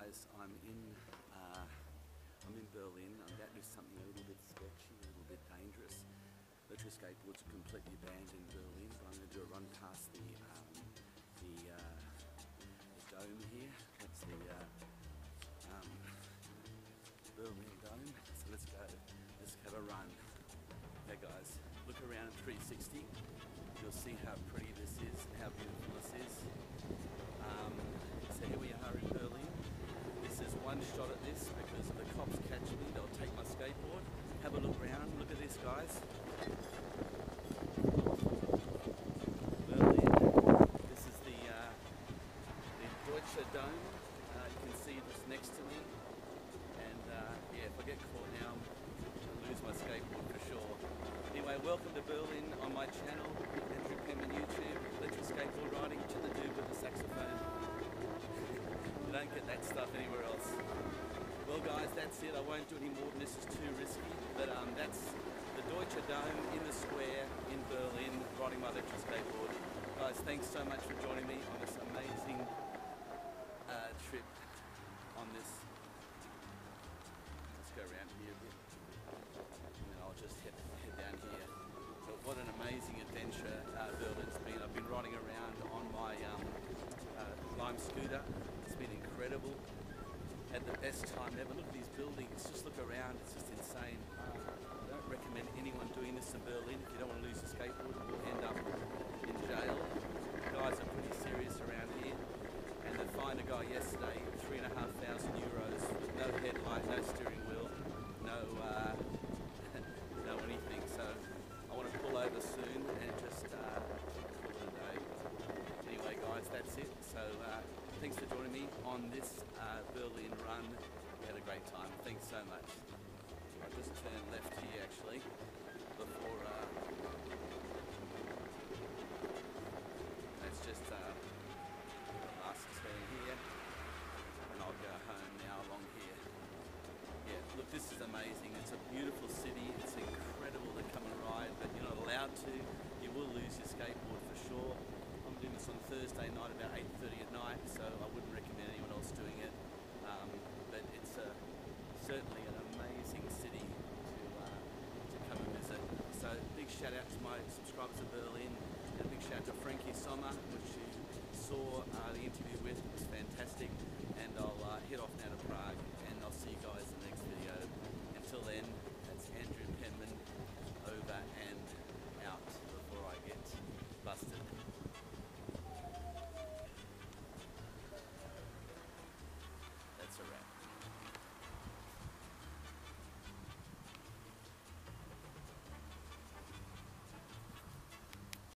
guys, I'm in Berlin. I'm about to do something a little bit sketchy, a little bit dangerous. Electric skateboards are completely banned in Berlin, but I'm going to do a run past the dome here. That's the Berlin dome. So let's go. Let's have a run. Okay, guys, look around at 360. You'll see how pretty this is and how beautiful this is. So here we are in Berlin. This is one shot at this because if the cops catch me, they'll take my skateboard. Have a look around. Look at this, guys. Berlin. This is the Deutsche Dome. You can see this next to me. And yeah, if I get caught now, I'll lose my skateboard for sure. Anyway, welcome to Berlin on my channel, Penman YouTube, electric skateboard riding, to the dude with the saxophone. You don't get that stuff anywhere else. Well guys, that's it. I won't do any more than this, is too risky. But that's the Deutsche Dome in the square in Berlin, riding my electric skateboard. Guys, thanks so much for joining me on this amazing trip on this. Let's go around here a bit. And then I'll just head down here. But what an amazing adventure Berlin's been. I've been riding around on my Lime scooter. It's been incredible. Had the best time ever. Look at these buildings. Just look around. It's just insane. I don't recommend anyone doing this in Berlin. If you don't want to lose your skateboard, you'll end up in jail. Guys are pretty serious around here. And they fined a guy yesterday €3,500 with no headlight, no steering wheel, no no anything. So I want to pull over soon and just call it a day. Anyway, guys, that's it. So thanks for joining me on this Berlin run. We had a great time. Thanks so much. I'll just turn left here actually before that's just the last turn here, and I'll go home now along here. Yeah, look, this is amazing. It's a beautiful city. It's incredible to come and ride, but you're not allowed to. You will lose your skateboard for sure. I'm doing this on Thursday night about 8:30 at night, so I wouldn't recommend anyone else doing it. But it's certainly an amazing city to come and visit. So big shout out to my subscribers in Berlin, and a big shout out to Frankie Sommer, which you saw the interview with. It was fantastic. And I'll head off now to Prague, and I'll see you guys in the next video. Until then,